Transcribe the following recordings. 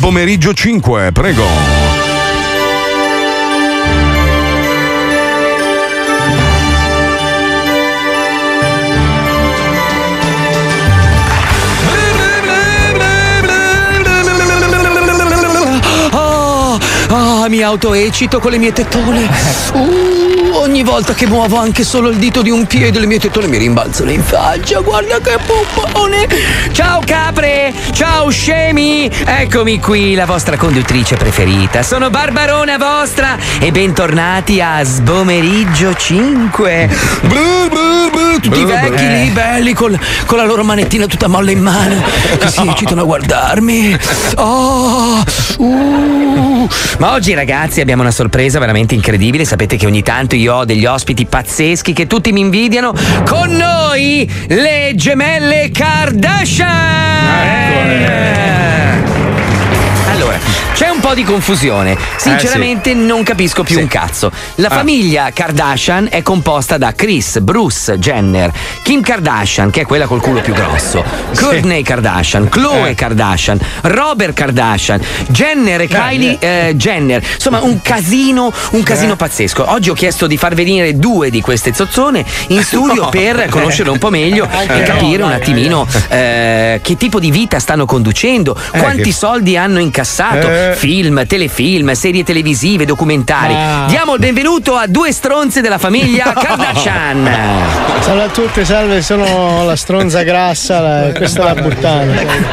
Sbomeriggio 5, prego. Mi autoeccito con le mie tettone. Ogni volta che muovo anche solo il dito di un piede, le mie tettone mi rimbalzano in faccia. Guarda che pompone. Ciao capre, ciao scemi. Eccomi qui, la vostra conduttrice preferita. Sono Barbarona vostra e bentornati a Sbomeriggio 5. Tutti i vecchi lì, belli, con la loro manettina tutta molle in mano, che si eccitano a guardarmi. Ma oggi ragazzi abbiamo una sorpresa veramente incredibile. Sapete che ogni tanto io ho degli ospiti pazzeschi che tutti mi invidiano. Con noi le gemelle Kardashian. Allora, c'è un po' di confusione. Sinceramente non capisco più un cazzo. La famiglia Kardashian è composta da Kris, Bruce Jenner, Kim Kardashian, che è quella col culo più grosso, Kourtney Kardashian, Khloe Kardashian, Robert Kardashian, Jenner e Kylie Jenner. Insomma, un casino pazzesco. Oggi ho chiesto di far venire 2 di queste zozzone in studio per conoscerle un po' meglio e capire un attimino che tipo di vita stanno conducendo, quanti soldi hanno incassato, film, telefilm, serie televisive, documentari. Diamo il benvenuto a 2 stronze della famiglia Kardashian. Salve a tutti, salve, sono la stronza grassa, questa è la buttana.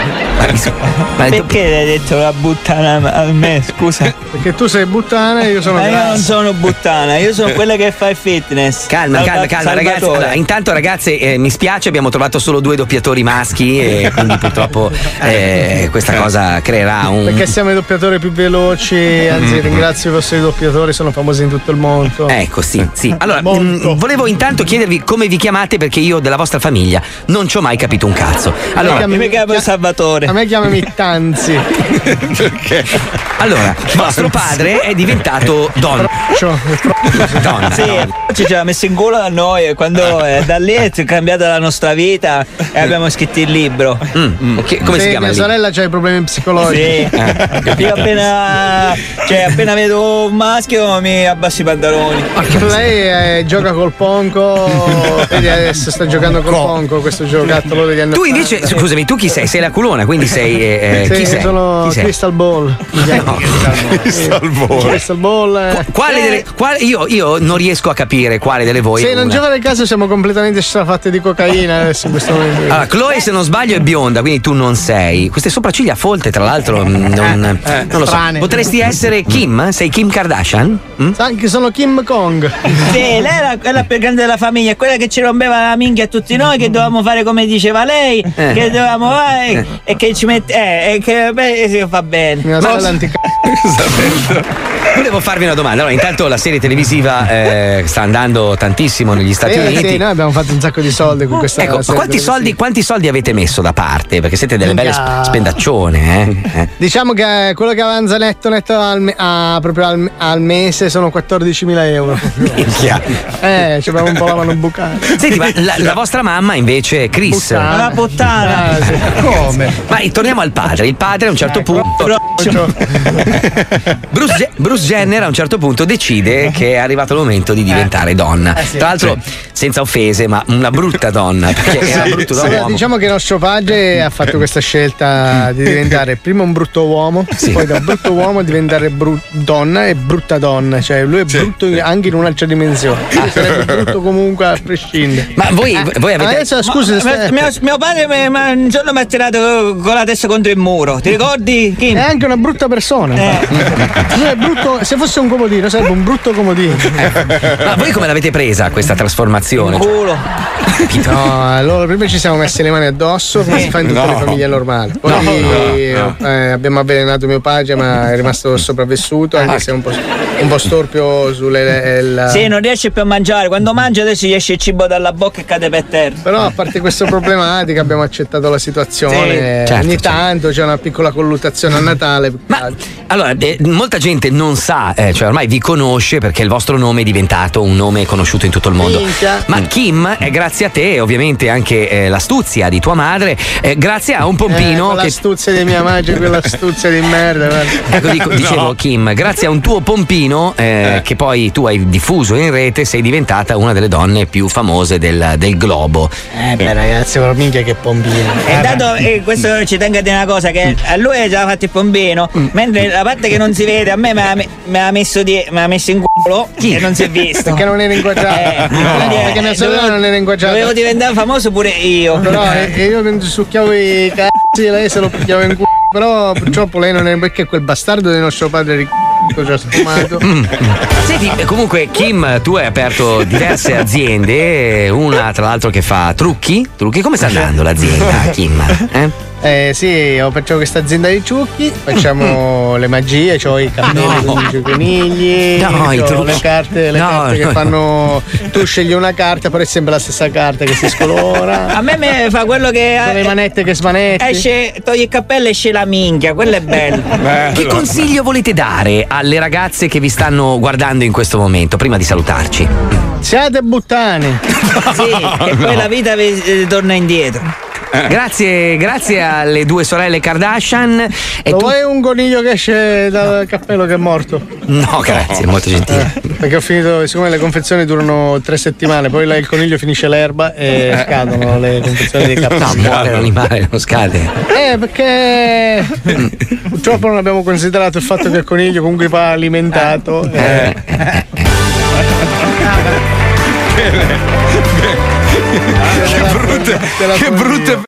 Perché hai detto la buttana a me, scusa? Perché tu sei buttana e io sono grassa. Io non sono buttana, io sono quella che fa il fitness. Calma ragazzi. Allora, intanto ragazze, mi spiace, abbiamo trovato solo 2 doppiatori maschi e quindi purtroppo questa cosa creerà un... Perché siamo i doppiatori più veloci, anzi ringrazio i vostri doppiatori, sono famosi in tutto il mondo. Ecco, sì. Allora, volevo intanto chiedervi come vi chiamate, perché io della vostra famiglia non ci ho mai capito un cazzo. Allora, mi chiamo Salvatore. A me chiamami Tanzi. Perché? Allora, vostro padre è diventato Don. Donna. Sì, ci ha messo in culo a noi e quando da lì è cambiata la nostra vita e abbiamo scritto il libro. Come si chiama? Mia sorella c'ha i problemi psicologici. Sì. Io appena vedo un maschio mi abbasso i pantaloni. Lei gioca col ponco. Vedi, adesso sta giocando col ponco, questo giocattolo degli anni. Tu invece, scusami, tu chi sei? Sei la culona, quindi sei. Chi sei? Sono Chi sei? Crystal Ball. No. Crystal Ball. Io non riesco a capire quale delle voi. Se non gioca nel caso siamo completamente strafatte di cocaina adesso in questo momento. Allora, Khloe se non sbaglio è bionda, quindi tu non sei. Queste sopracciglia folte, tra l'altro, non lo so. Potresti essere Kim? Sei Kim Kardashian? Anche sono Kim Kong. Sì, lei era quella più grande della famiglia, quella che ci rompeva la minchia a tutti noi, che dovevamo fare come diceva lei, che dovevamo fare e che ci mette. E che fa bene. Mia sorella Volevo farvi una domanda. Allora, intanto la serie televisiva sta andando tantissimo negli Stati Uniti. Sì, noi abbiamo fatto un sacco di soldi con questa serie. Quanti soldi avete messo da parte? Perché siete delle belle spendaccione. Diciamo che quello che avanza netto proprio al mese sono 14.000 euro. Minchia. Ci abbiamo un po' la mano bucata. Senti, ma la vostra mamma invece è Kris. Una puttana. Sì. Come? Ma torniamo al padre. Il padre a un certo punto. Bruce Jenner a un certo punto decide che è arrivato il momento di diventare donna. Tra l'altro, senza offese, ma una brutta donna, perché era brutto da uomo. Diciamo che nostro padre ha fatto questa scelta di diventare prima un brutto uomo, poi da brutto uomo diventare donna e brutta donna. Cioè lui è brutto anche in un'altra dimensione. Sarebbe brutto comunque a prescindere. Ma voi avete. Adesso scusa, mio padre un giorno mi ha tirato con la testa contro il muro. Ti ricordi? Kim? È anche una brutta persona. Lui è brutto, se fosse un comodino sarebbe un brutto comodino. Ma voi come l'avete presa questa trasformazione? Culo. No, allora prima ci siamo messi le mani addosso come si fa in tutte le famiglie normali. Poi abbiamo avvelenato mio padre, ma è rimasto sopravvissuto, anche se è un po'. un po' storpio sulle. Sì, non riesce più a mangiare. Quando mangia adesso gli esce il cibo dalla bocca e cade per terra. Però a parte questa problematica abbiamo accettato la situazione. Sì, ogni tanto c'è una piccola colluttazione a Natale. Ma allora, molta gente non sa, cioè ormai vi conosce perché il vostro nome è diventato un nome conosciuto in tutto il mondo. Minchia. Ma Kim è grazie a te, ovviamente anche l'astuzia di tua madre, grazie a un pompino l'astuzia di mia madre, quella astuzia di merda. Ecco, dicevo Kim, grazie a un tuo pompino che poi tu hai diffuso in rete, sei diventata una delle donne più famose del globo. Beh ragazzi, però minchia che pompino. E dato questo ci tengo a dire una cosa, che a lui ha già fatto il pompino, mentre la parte che non si vede a me mi ha messo in culo e non si è visto. Perché non era inquadrato. Perché mia sorella non era inquadrata. Dovevo diventare famoso pure io. Però io succhiavo i cazzi, lei se lo picchiava in culo. Però purtroppo lei non è, perché quel bastardo del nostro padre ci ha sfumato. Senti, comunque Kim, tu hai aperto diverse aziende, una tra l'altro che fa trucchi. Come sta andando l'azienda, Kim? Sì, ho perciò questa azienda di trucchi, facciamo le magie, c'ho i cappelli con i conigli, c'ho le carte che fanno. Tu scegli una carta, però è sempre la stessa carta che si scolora. A me fa quello che con le manette che smanetti. Esce, togli il cappello e esce la minchia, quello è bello. Che consiglio volete dare alle ragazze che vi stanno guardando in questo momento, prima di salutarci? Siate buttane. Sì, e poi la vita vi torna indietro. Grazie alle due sorelle Kardashian. Vuoi un coniglio che esce dal cappello che è morto? No, grazie, molto gentile. Perché ho finito, siccome le confezioni durano 3 settimane, poi là il coniglio finisce l'erba e scadono le confezioni dei cappelli. No, muore l'animale, non scade. Perché purtroppo non abbiamo considerato il fatto che il coniglio comunque va alimentato. Che brutte